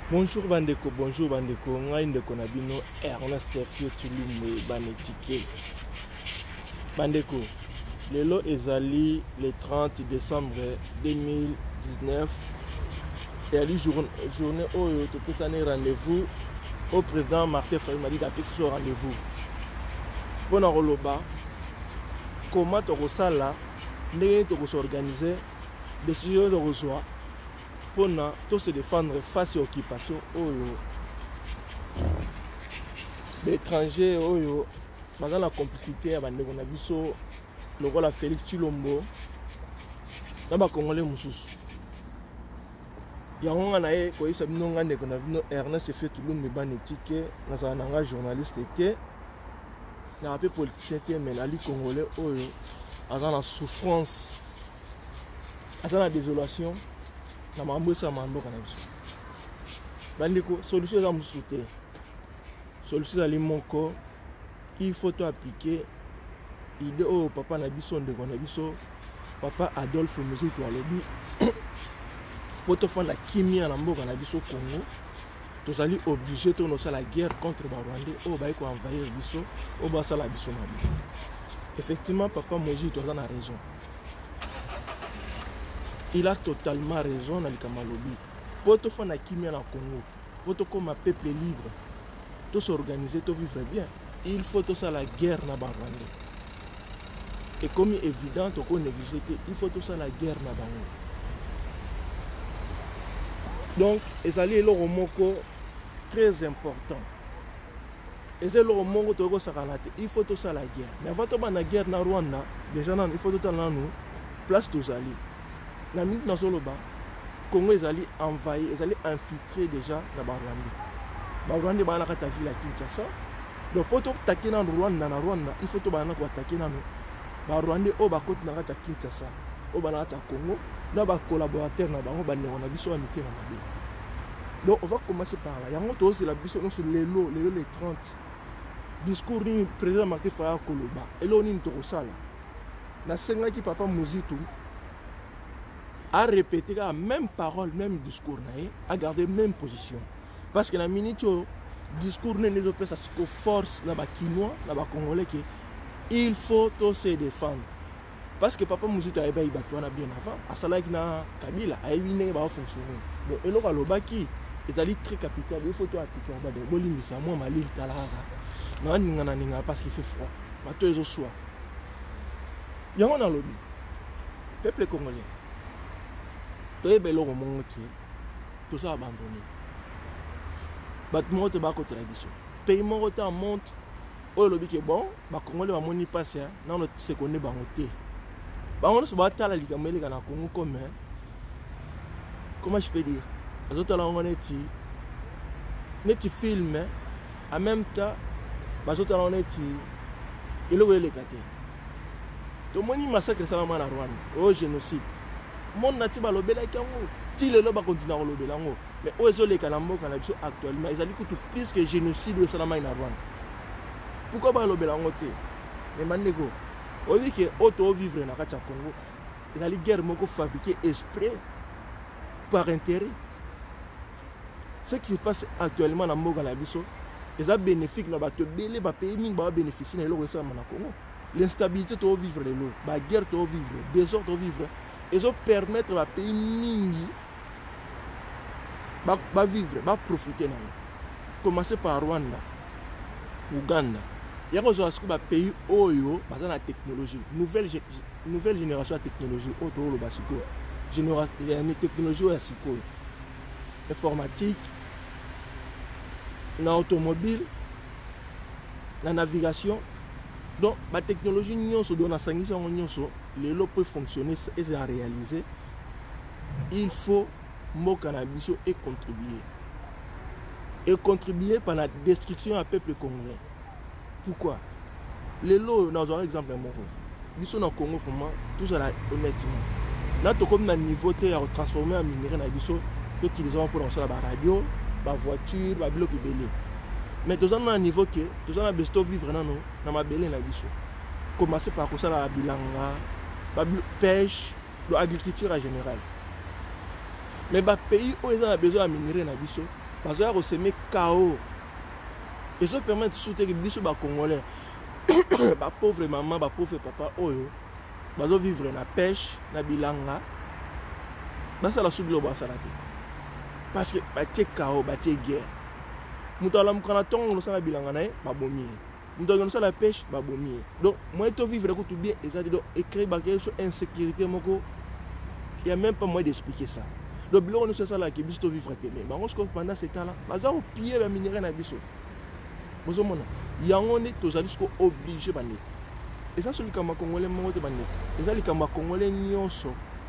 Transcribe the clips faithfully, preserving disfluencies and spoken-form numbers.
Bonjour Bandeko, bonjour Bandeko, ngai ndeko na bino Ernest Fio Tulumwe Banetike. Bandeko, lelo ezali le trente décembre deux mille dix-neuf. Et à la journée où tu peux aller rendez-vous au président Martin Fayulu m'a dit d'appeler ce rendez-vous. Pour nous comment tu as là, nous s'organiser, décision de recevoir. Pour nous se défendre face à l'occupation l'étranger dans la complicité avec le rôle Félix Tshilombo dans les Congolais Moussous. Il y a un an qui s'est dit Ernest Fio Tulumwe Banetike, un journaliste était un politicien mais les Congolais ont la souffrance, la désolation. Na mambo sa mambo kana biso bandiko solution za musuté solution ali moko il faut to appliquer idée au papa na biso ndeko na biso papa Adolphe Muzitu alobi poto fanda kimia na mboka na biso Congo tozali obligé to no sala guerre contre ba Rwandais o ba ko envahir biso o ba sala biso na biso. Effectivement papa Muzitu a raison. Il a totalement raison dans le Kamalobi. Pour te faire la kimia dans le Congo, pour te comme un peuple libre, tout s'organiser, tout vivre bien, il faut tout ça la guerre dans le Rwanda. Et comme il est évident, il faut tout ça la guerre dans le Rwanda. Donc, ils allaient leur moko très important. Ils allaient leur moko tout ça il faut tout ça la guerre. Mais avant de faire la guerre dans le Rwanda, déjà il faut tout ça là nous place tous alliés. La minute dans le Congo, ils allaient envahir, ils allaient infiltrer déjà dans le Rwanda. Le Rwanda, ils allaient attaquer la Kinshasa. Donc, pour attaquer dans le Rwanda, dans le Rwanda, il faut attaquer dans le Rwanda, au bas côté de la Kinshasa, au bas de Congo, dans les collaborateurs, dans les collaborateurs, donc, on va commencer par là. Il y a un aussi la mission sur les lots, les lots les trente. Discours du président Martin Fayulu Koloba. Et là, on est en train de se faire. Qui papa Muzitu a répété la même parole, même discours, a gardé la même position. Parce que la minute où le discours n'est pas ce que force dans les Kinois, dans les Congolais, il faut se défendre. Parce que papa Muzitu a bien avant, à Salah Kabila a eu fonctionner. Donc, et là, le baki est très capital, il faut tout appliquer. Il faut que moi, ma lille talara, parce qu'il fait froid. Ma toile est au soir. Il y a un lobby. Peuple congolais. Tout est bel au monde qui tout ça abandonné. Battement de bas côté la vision. Paiement retard monte. Oh le qui est bon, bah Congolais va monter passer. Non le se connaît bah monter. Bah on se bat à la ligue mais les gars na Congo comme comment je peux dire. Les autres là on est ti, neti film en même temps. Bah les autres là on est ti, il est les caté. Tout le monde massacre ça là-bas en Rwanda. Oh génocide. Mon nati ba lobela kango ti lelo ba continue à lobela ngo mais ozo les kalambo kana biso actuellement ils allaient tout plus que génocide au salama na Rwanda. Pourquoi ba lobela ngo te mais mandeko on dit que auto vivre na kati ya Congo ils allaient guerre moko fabriquer exprès par intérêt. Ce qui se passe actuellement na mboka na biso ils a bénéfique na bato belé ba pays mingi ba bénéficier na lo ça na Congo. L'instabilité to vivre les lots, ba guerre to vivre, désordre to vivre. Ils ont permettre à pays mingi de vivre, de profiter. Commencer par Rwanda, Ouganda. Il y a un pays où il y a la technologie, nouvelle, nouvelle génération de technologie, il y a une technologie informatique, l'automobile, la navigation. Donc, la technologie, les lots peuvent fonctionner et se réaliser. Il faut que cannabis et contribuer. Et contribuer par la destruction du peuple congolais. Pourquoi? Les lots, dans un exemple, ils sont au Congo, tout ça honnêtement. Là, comme un niveau de transformer en minerai, nous utilisons pour lancer la radio, la voiture, la bloc belé. Mais tout ça, à un niveau que tout ça, nous devons vivre dans ma belé. Commencer par ça, la bilanga. La pêche, l'agriculture en général. Mais les pays où ils ont besoin de minerais, bazoya koseme chaos ezopermettre souteke biso bacongolais bapauvre mama bapauvre papa oyo bazovivre na pêche na bilanga basala su bilo basala te parce que batie chaos batie guerre moto alamuka na ntongo losala bilanga na ye babomi ye moto akosala la pêche babomi ye donc moyen to vivre kutu bien eza te donc écrit bakei so insécurité moko il y a même pas moyen d'expliquer ça donc biloko nyonso esalaki biso to vivre te mais bango siko pendant ce temps là baza kopie baminere na biso bozomona yango nde tozali siko obligé bandeko eza so likambo ya congolais moko te bandeko eza likambo ya congolais nyonso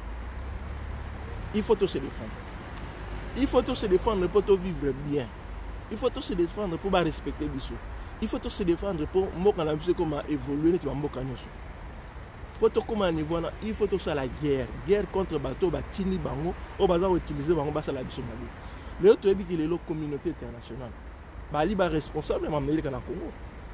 il faut to se défendre il faut to se défendre pour to vivre bien il faut to se défendre pour respecter biso il faut to se défendre pour mboka na biso comment évoluer neti bamboka nyonso pour to comment niveau wana il faut to ça la guerre guerre contre bateau batini bango o baza utiliser bango basala biso mabe lelo toyebi ki lelo communauté internationale bali ba responsable ya mameleka na Congo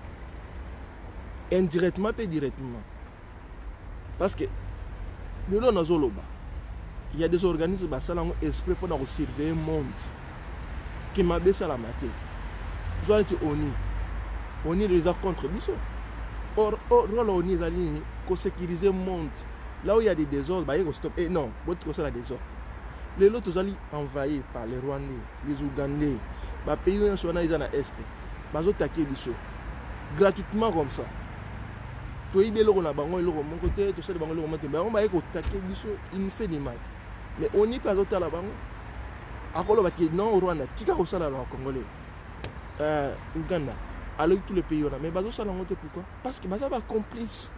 indirectement et directement parce que lelo nazoloba il y a des organismes basala ngo esprit pour na surveiller monde qui m'a baissé la maté soit dit oni oni les a contre biso or or rôle oni ezali ko sécuriser monde là où il y a des désordres bah il faut stop et non votre ko ça la désordre les autres tozali envahis par les Rwandais les Ougandais ba pays national ils en a est bazo taquer biso gratuitement comme ça to ibelo ko na bango eloko mon côté to sala bango eloko mate bango ba ko taquer biso il nous fait du mal mais on y pas autant la bango akolo ba ki non Rwanda tika ko sala la congolais euh Ouganda alors tous les pays là mais bazo sala ngote pourquoi parce que baza ba complice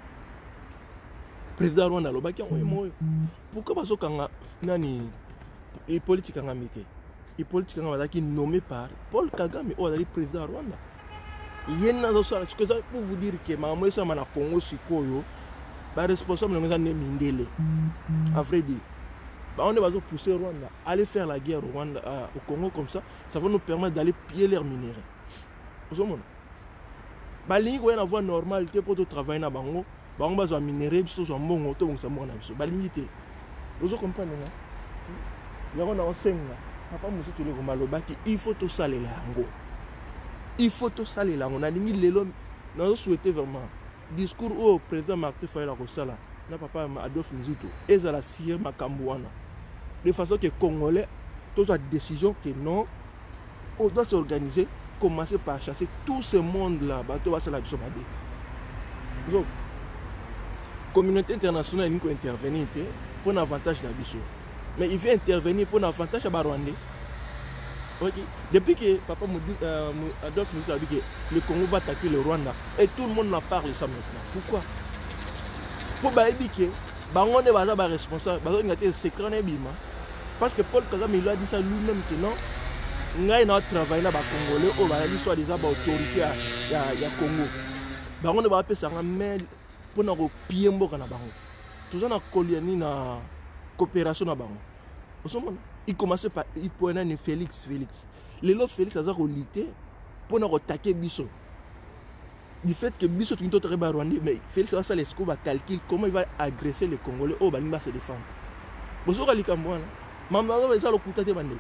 président Rwanda lo ba ki ngoy moyo pourquoi bazo kanga nani et politique kanga mité et politique kanga bazaki nommé par Paul Kagame ou le président Rwanda yena zo sala ce que ça pour vous dire que maman ça na Congo sikoyo ba responsable nga ne mindele en vrai dire bah on va pousser Rwanda aller faire la guerre au Rwanda euh, au Congo comme ça ça va nous permettre d'aller piller leurs minéraux vous savez bah ligne ko na voie normale que pour travailler na bango bango bazo minéraux biso so mbongo to ngisa mbongo na biso ba ligne te vous comprenez non yango na osenga papa musu tole ko malobaki il faut tout ça les lango il faut tout ça les lango na lingi lelo na souhaiter vraiment discours au président Martin Fayulu ko sala na papa Adolphe Muzito ezala sire makambo wana de façon que congolais toute la décision que non on doit s'organiser commencer par chasser tout ce monde là bato va sala biso mabe donc communauté internationale il faut intervenir pour un avantage na biso mais il veut intervenir pour un avantage à Rwanda. Ok, depuis que papa me dit euh, Adolphe Muzito a dit que le Congo va attaquer le Rwanda et tout le monde en parle ça maintenant. Pourquoi? Pour baïbi que bango ne va pas responsable, bango n'a été secret ne bima. Parce que Paul Kagame il a dit ça lui-même que non, ngai na travailler na ba Congolais au ba li soit des autorités ya ya Congo. Bango ne va pas ça mais pour na ko pied mboka na bango. Toujours na koliani na coopération na bango. Osomona il commençait par il prenait Félix Félix. Les autres Félix a lutter pour nous attaquer Bisso. Du fait que Bisso est très Rwandais, mais Félix a ça les scouts va calculer comment il va agresser les Congolais au Banima se défendre. Vous avez dit comment maman va ça le couteau de bandé.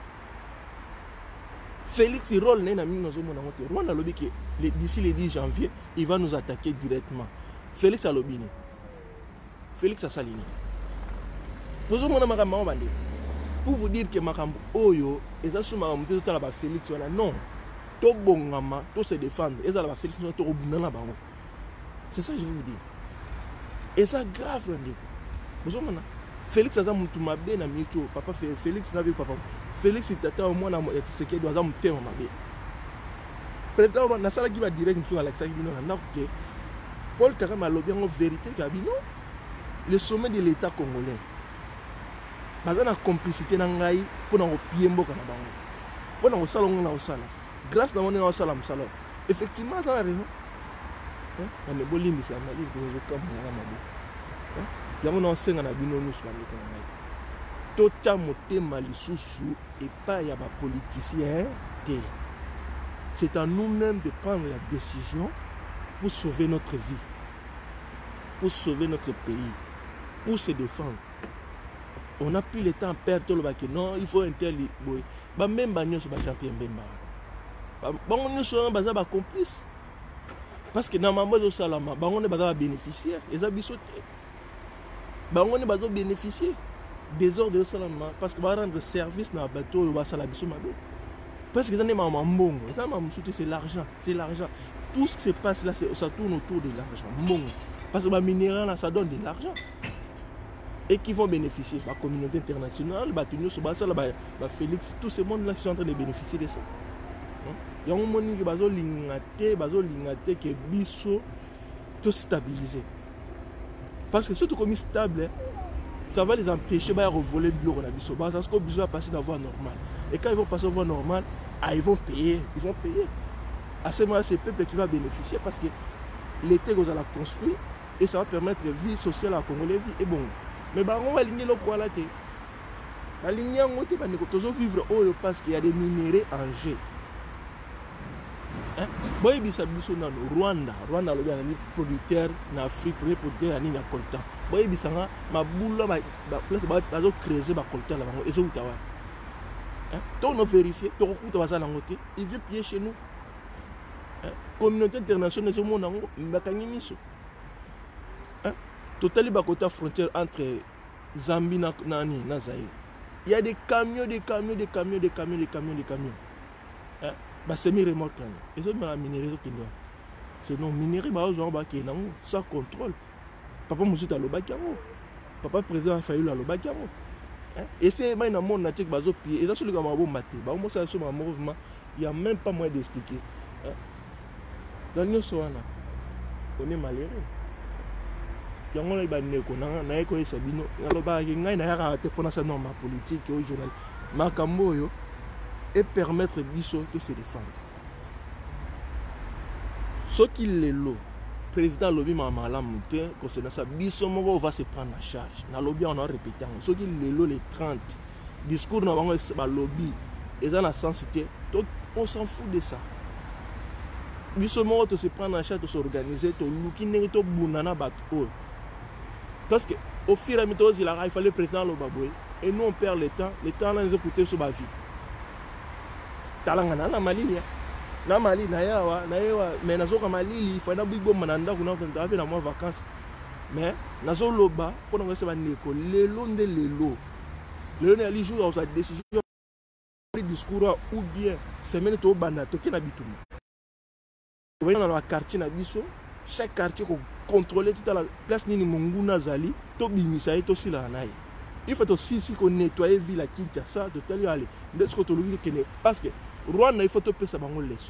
Félix il rôle n'est ami dans mon amour. Rwanda lobby que d'ici le dix janvier il va nous attaquer directement. Félix a lobby. Félix a saliné. Vous avez mon maman bandé. Pour vous dire que makambo oyo eza suma mamuté totala ba Félix wala non to bongama to se défendre eza la ba Félix to robuna na bango c'est ça je veux vous dire et ça grave ndeko vous mona Félix aza mutu mabe na mito papa Félix na bi papa Félix tata au moins na tseke do aza mutema mabe président na sala ki va direct mutu ala kisaki bino na ke Paul Kagame a lobby en vérité kabino le sommet de l'état congolais baza na complicité na ngai pour na kopier mboka na bango pour na kosala ngo na kosala grâce na mona na kosala msala effectivement ça la raison hein na me bolimi ça na li ko zo na mabu hein yango na senga na bino nusu ba ndeko na ngai to tia motema lisusu et pas ya ba politiciens té c'est à nous-mêmes de prendre la décision pour sauver notre vie pour sauver notre pays pour se défendre. On n'a plus le temps à perdre tout le bac. Non, il faut un tel boy. Bah même bagnon sur champion Bemba. Bon nous sommes basés à complice. Parce que dans ma mode au salama, bah on est basé à bénéficiaire. Et ça bisoté. Bah on est basé à bénéficier des ordres au salama parce que va rendre service dans le bateau et va ça la biso ma parce que ça n'est pas mon bon. C'est l'argent, c'est l'argent. Tout ce qui se passe là, ça tourne autour de l'argent. Bon. Parce que le minéral là, ça donne de l'argent. Et qui vont bénéficier. La communauté internationale, la Félix, tous ces mondes là sont en train de bénéficier de ça. Il y a un monde qui va l'ingate, qui est biso, tout stabiliser. Parce que surtout comme il est stable, ça va les empêcher de revoler le bureau. Parce que biso va passer dans la voie normale. Et quand ils vont passer dans la voie normale, ah, ils vont payer, ils vont payer. À ce moment-là, c'est le peuple qui va bénéficier parce que l'été, vous allez construire et ça va permettre la vie sociale à Congolais. Et bon, mais bah, on va aligner le quoi là. La ligne en côté, bah, nous devons vivre haut parce qu'il y a des minéraux en jeu. Bon, il y a des Rwanda, Rwanda est un producteur en Afrique, premier producteur en coltan. Bon, il y a ma boule, ma place, ma creuser ma coltan là, et ça où tu vas. Tout nous vérifier, tout le monde va côté, il vient piller chez nous. Communauté internationale, ce monde, totalement bakota frontière entre Zambie et Nani, Nazaï. Il y a des camions, des camions, des camions, des camions, des camions, des camions. Hein? Bah c'est mi remorque là. Et ça dans la minerie qui doit. C'est non minerie bah aux gens bah qui est non sans contrôle. Papa Moussa à l'Obakiango. Papa président a failli à l'Obakiango. Et c'est moi dans mon natique bazo pied. Et ça sur le gamin bon maté. Bah moi ça sur mon mouvement, il y a même pas moyen d'expliquer. Dans nous soana. On est malheureux. Yango na banne ko na na ko esabino ngaloba ngai na yaka te pona sa norme politique au journal makambo yo et permettre biso de se défendre. Ce qu'il est là, président lobby mama la monter concernant ça biso moko va se prendre en charge. Na lobby on a répété ce qu'il est là les trente discours na bango ba lobby et ça na sensité donc on s'en fout de ça. Biso moko to se prendre en charge de s'organiser to luki ndenge to bunana bat o. Parce qu'au fur et à mesure, il fallait président le baboué. Et nous, on perd le temps. Le temps, on a écouté sur ma vie. Talangana, na Mali, na Mali, na yawa, na yawa. Mais na zoka Mali, il faut na bibo mananda kuna fenta na moi vacances. Mais na zo loba pour nous recevoir neko. Lelo nde lelo. Lelo ne ali jour sa décision. Discours ou bien semaine to banda to kina bituma. Vous voyez dans la quartier na biso, chaque quartier ko contrôler toute la place ni mungu nazali to bimisa to sila naï. Il faut aussi si qu'on nettoyer ville à Kinshasa de tel aller. De ce que tu le dis parce que Rwanda il faut te payer sa bango leçon.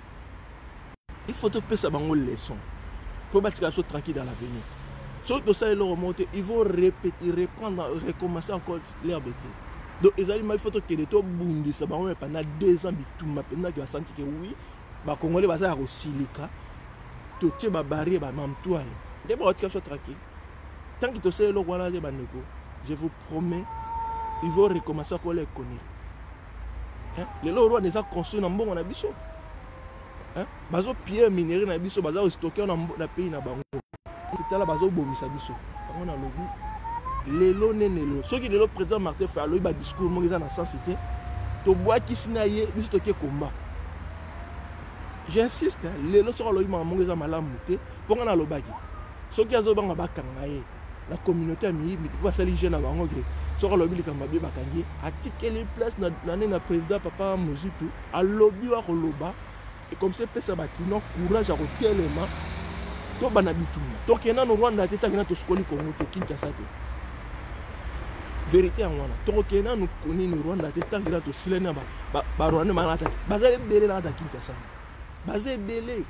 Il faut te payer sa bango leçon pour bâtir la chose tranquille dans l'avenir. Sauf que ça ils vont remonter, ils vont répéter, reprendre, recommencer encore leur bêtise. Donc ils allaient il faut que les to bundi sa bango pendant deux ans bituma pendant qu'il va sentir que oui, ba Congolais va ça silika. Tout est barré, bah même toi. D'abord, tu sois tranquille. Tant que tu sais le voilà des baneko, je vous promets, ils vont recommencer à coller conneries. Les lois roi déjà construit dans bon on a biso. Hein? Bazo pierre minéraux na biso, bazo stocker dans le pays na bango. C'était là bazo bomisa biso. On a le les lois nénélo. Ceux qui le président Martin fait alors il va discours moi ils en a sensité. To bois qui sinaye biso stocker combat. J'insiste, les lois sont là, ils m'ont demandé de pour qu'on a le bac. Ce qui a été fait, la communauté a mis, mais pas ça les jeunes avant, sur le lobby, comme Babi Bakangi, a tiqué les places dans l'année de président Papa Mouzitou, à lobby à Roloba, et comme c'est ça, qui n'ont courage à tellement, tout banabitou. Donc, il y a un Rwanda qui est en train de se coller comme au Kinshasa. Vérité en Rwanda. Donc, il y a un Rwanda qui est en train de se coller comme au Rwanda. Bazale belé dans Kinshasa. Basé belé.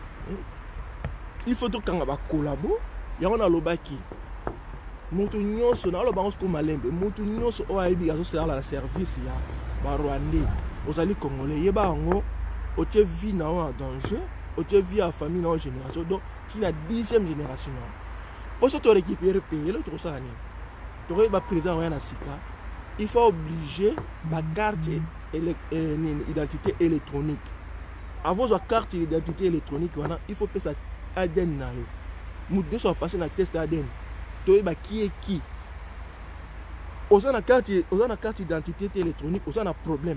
Il faut que quand on collabo, il y a un lobaki. Moto nyonso na lobango ko malembe, moto nyonso o aibi azo sala la service ya ba Rwandais. Ozali Congolais yeba ngo o tie vie na en danger, o tie vie à famille na génération. Donc, tu la dixième génération. Pour se te récupérer payer l'autre ça ni. Tu va président rien à sika. Il faut obliger ma carte d'identité électronique. Avant la carte d'identité électronique, il faut que ça A D N. Nous devons passer la test A D N. Tu sais qui est qui. Aux a carte carte d'identité électronique, aux a un problème.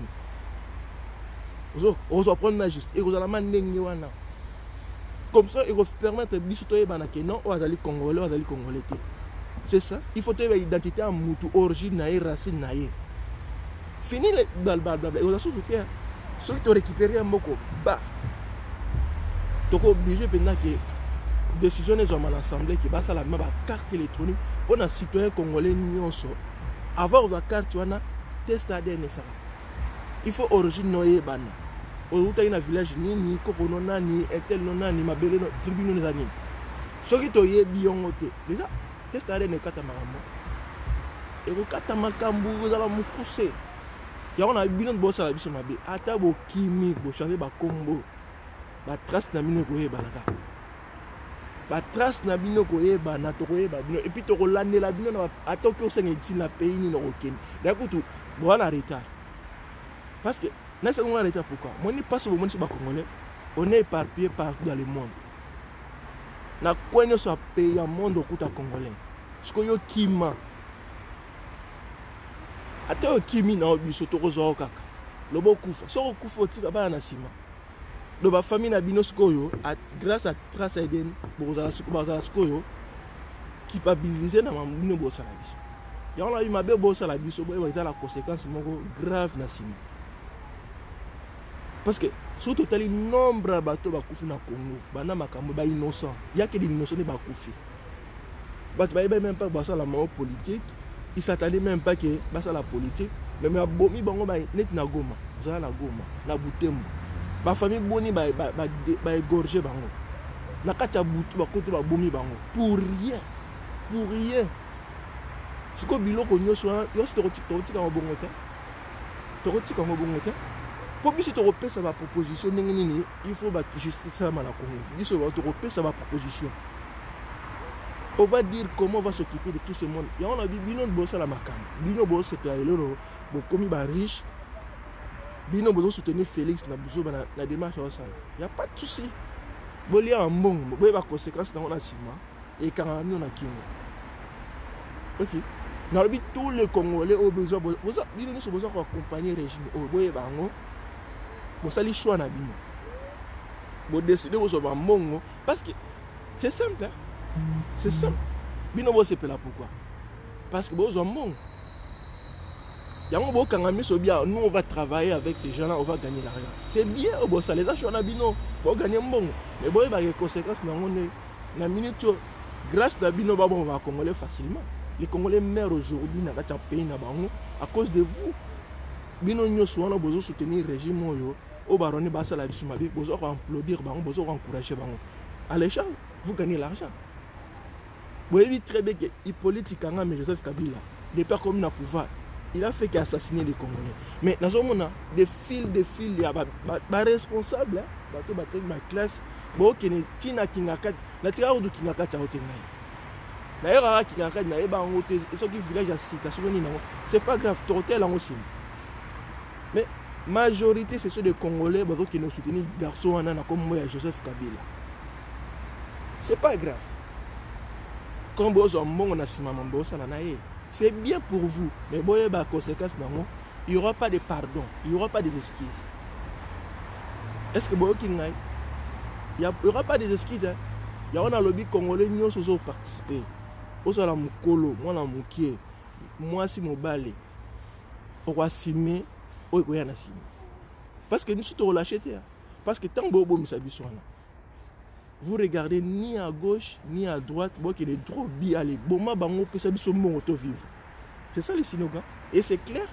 Aux a prendre la justice et aux a la main. Comme ça, il va permettre de non, aux a les Congolais, aux a les Congolais. C'est ça. Il faut avoir l'identité en moutou, origine, racine. Fini les blablabla. Et aux a sous ceux qui ont récupéré un mot, bah. Tu es obligé de faire que décision des hommes à l'Assemblée qui passe à la même carte électronique pour un citoyen congolais avoir la carte tu as test A D N. Il faut origine noyé bana au un village ni ni kokonona ni etel nona ni mabele no tribune ni ani ceux qui toye biongote déjà test A D N kata maramo et ko kata makambu za mukuse ya on a binon bossa la biso mabe ata bo kimi bo changer ba kombo ba trace na mine ko yebalaka ba trace na bino ko yeba na to ko yeba bino et puis to ko landela bino na ata ko senga ti na pays ni no ken d'akutu bo ala retard parce que na c'est un retard pourquoi moi ni passe au monde ba congolais on est éparpillé partout dans le monde na quoi ne soit pays à monde okuta congolais ce que yo kima ata yo kimi na biso to ko zo kaka lobo kufa so ko kufa ti ba na sima. Donc la famille na bino skoyo grâce à trace A D N bozala bozala skoyo qui pabiliser na bino bosala biso ya on a eu mabe bosala biso boy va la conséquence moko grave na sima parce que surtout tali nombre bato bakufi na Congo bana makambo ba innocent ya que des innocents ba kufi bato ba même pas basa la mao politique ils s'attendaient même pas que basa la politique mais mais bomi bango ba net na Goma za la Goma na Butembo ba famille boni ba ba ba égorger bango na kati butu ba kote ba bomi bango pour rien pour rien ce que biloko nyoso yo c'est rotika rotika en bongo te to rotika en bongo te pour biso to repesa ba proposition ndenge nini il faut ba justice à la Congo biso ba to repesa ba proposition on va dire comment on va s'occuper de tout ce monde ya on a bi bino bossa la makam bino bossa pe lelo bo komi ba riche. Bino besoin soutenir Félix na besoin na la démarche au sang. Il y a pas de souci. Bolia en bon, boy ba conséquence dans la ciment et quand on a kingo. OK. Dans le but tous les Congolais ont besoin besoin bino ne sont besoin accompagner régime au boy bango. Bo sali choix na bino. Bo décider au ba mongo parce que c'est simple. Hein? C'est simple. Bino bo c'est là pourquoi? Parce que besoin mongo. Nous on va travailler avec ces gens-là, on va gagner l'argent. C'est bien, ça les achats bino, on va gagner un bon. Mais bon, il y a des conséquences dans minute. Grâce à bino, on va Congolais facilement. Les Congolais meurent aujourd'hui dans un pays à cause de vous. Bino nous on a besoin de soutenir le régime au baronne basa la biso mabi, besoin d'applaudir, besoin d'encourager. À l'échelle, vous gagnez l'argent. Vous voyez très bien que Hippolyte Kanga mais Joseph Kabila, des pères comme na pouvoir. Il a fait qu'assassiner les Congolais. Mais dans ce moment, des fils, des fils, il y a des responsables, ma classe, qui ne tina kingakat, na tira ou kingakat ya hotengai. D'ailleurs, kingakat na eba en hotel, et ce qui village à Sika, c'est pas grave, totel en aussi. Mais majorité, c'est ceux des Congolais qui nous soutiennent garçons comme moi, Joseph Kabila. C'est pas grave. Quand vous avez un bon assistant, ça n'a pas. C'est bien pour vous, mais bon, il y a des conséquences. Il n'y aura pas de pardon, il n'y aura pas des excuses. Est-ce que il n'y aura pas des excuses? Il y a un lobby congolais qui ont participé. Moi, je suis Mukolo, moi, je suis moi, je suis Mobale. On va s'aimer, on va s'aimer. Parce que nous sommes relâchés. Parce que tant que vous avez vous regardez ni à gauche ni à droite, bon qu'il est trop bien allé. Bon ma bango peut s'habiller sur mon auto vivre. C'est ça les synoga. Et c'est clair.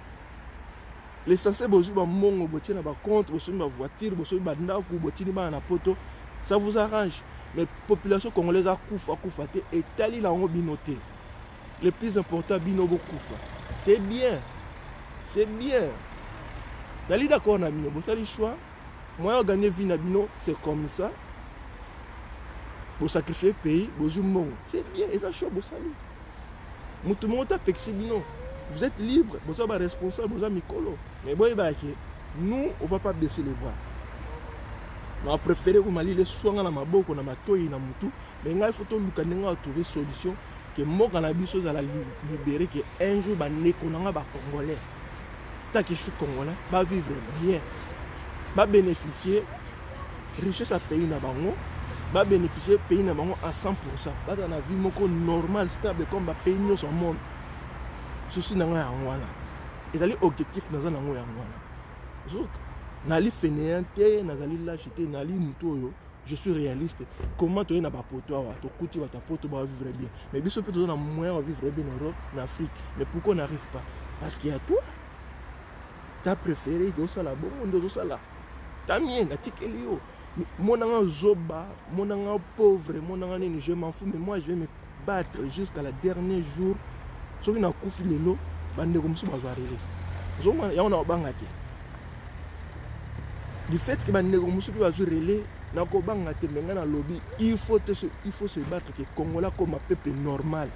L'essentiel bozu ba mongo botie na ba contre, bozu ba voiture, bozu ba ndaku, botie ba na poto, ça vous arrange. Mais population congolaise a kufa kufa et tali la on binoté. Le plus important bino bo kufa. C'est bien. C'est bien. Dali d'accord na bino, boza le choix. Moi gagner vie na bino, c'est comme ça. Pour sacrifier le pays, c'est bien, et ça chaud, vous Vous êtes libre, vous êtes responsable, vous êtes Mikolo. Mais bon, nous, on ne va pas baisser les bras. On préfère que les soins dans ma boque, dans ma toile, dans mon tout. Mais il faut trouver une solution que mboka na biso za la libérer que un jour ba nekonanga ba congolais ta que je suis congolais ba vivre bien ba bénéficier richesse à pays na bango ba bénéficier pays na bango à cent pour cent ba dans la vie moko normal stable comme ba pays nous au monde souci na nga ngwana ezali objectif na za na ngo ya ngwana zo nali fainéant te nazali lâche te nali muto oyo je suis réaliste. Comment tu es dans ta poto, tu coutis ta poto, tu vas vivre bien. Mais bien sûr, tu as moyen de vivre bien en Europe, en Afrique. Mais pourquoi on n'arrive pas? Parce qu'il y a toi. Tu as préféré de ça là, bon, de ça là. Tu as mis un ticket lié. Mon nom zoba, mon nom pauvre, mon nom je m'en fous, mais moi je vais me battre jusqu'à la dernier jour. Ce qui n'a pas fait le lot, bande comme ça va arriver. Zoma, il y a un bangati. Du fait que bande comme ça va arriver. Lobby, il faut, te se, il faut se battre que Congolais comme un peuple normal.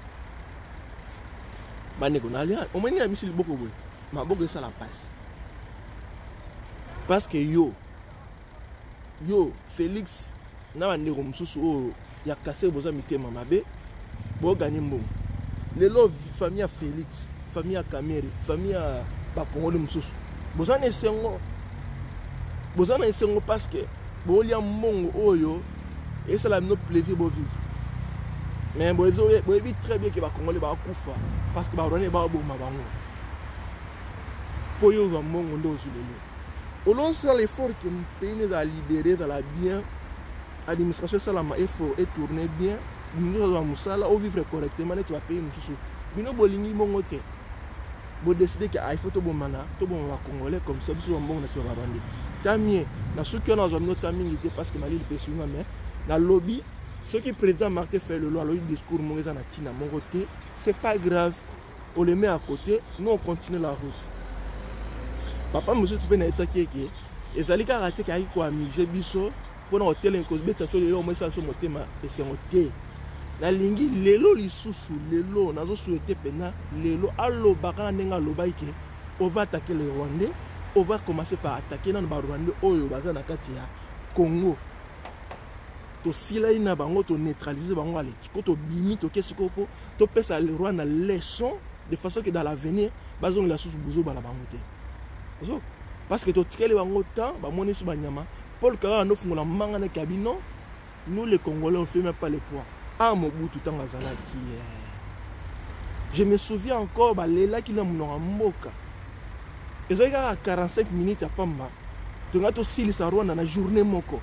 Au moins, il y a mis le beaucoup de ma bogue ça la passe. Parce que yo, yo, Félix, n'a pas de il y a cassé besoin de mamabe, bon gagner mon. Les lots famille Félix, famille Kamere, famille Congolais Moussous. Besoin de sengo, besoin de sengo parce que bon il y a mon oyo et ça la notre plaisir de vivre mais bon ils vivent très bien que les Congolais va kufa parce que ba rone ba bo mabango pour yo za mongo ndo zulele au long sur l'effort que le pays nous a libéré dans la bien administration ça la effort et tourner bien nous va musala au vivre correctement et tu vas payer mususu bino bolingi mongo te bo décider que il faut to bon mana to bon va Congolais comme ça biso mongo na se ba bandi tamien na ceux qui ont nos tamien parce que Mali le péché mais dans lobby ceux qui président Martin fait le loi le discours mon na tina mon côté c'est pas grave on le met à côté nous on continue la route papa monsieur tu peux na ça qui qui et ça li ka raté ka ko amuser biso pour hôtel en cause beta so le moi ça so motema et c'est hôtel na lingi lelo lisusu lelo nazo souhaiter pena lelo allo baka nenga lobaike on va attaquer les Rwandais. On va commencer par attaquer dans le Rwanda oyo baza na kati ya Congo. To sila ina bango to neutraliser bango ale. To bimi to kesiko po to pesa le Rwanda leçon de façon que dans l'avenir bazong la sous buzo bala bango te. So parce que to tikele bango temps ba moni su banyama Paul Kagame no fungola manga na kabino nous les Congolais on fait même pas le poids. Ah Mobutu tanga zala qui je me souviens encore ba lela ki na munonga mboka. Et ça, il y a quarante-cinq minutes à Pamba. Tu as aussi les Rwanda dans la journée moko.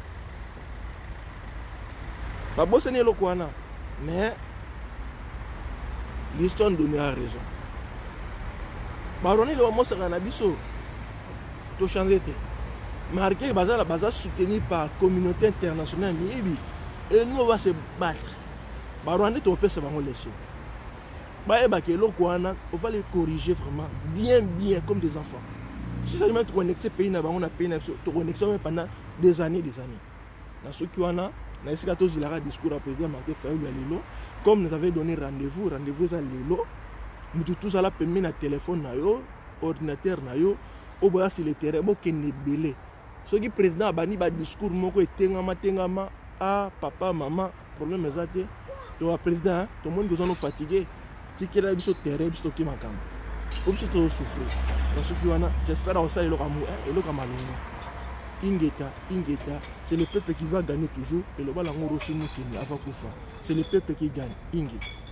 Pas beau c'est le Kwana, mais l'histoire nous donne raison. Baronne le mot c'est un abisso. Tu changes de marqué bazar la bazar soutenu par la communauté internationale et nous on va se battre. Baronne tu peux se faire leçon. Bah et bah que le Kwana, on va les corriger vraiment bien bien comme des enfants. Si ça te connecter pays na bango na pays na te connecter pendant des années des années. Dans ce qui on a na esika to zilaka discours à président Martin Fayulu ya lelo comme nous avait donné rendez-vous rendez-vous za lelo mutu tous ala pembe na téléphone na yo ordinateur na yo o boya sur le terrain bo kende belé ce qui président bani ba discours moko etengama tengama ah papa maman problème ezate to président to monde que nous fatigué tikela biso terrain biso ki makambo biso to souffrir. J'espère que ça est le amour et le camalon. Ingeta, Ingeta, c'est le peuple qui va gagner toujours et le balango rosu mukini avant Koufa. C'est le peuple qui gagne. Ingeta.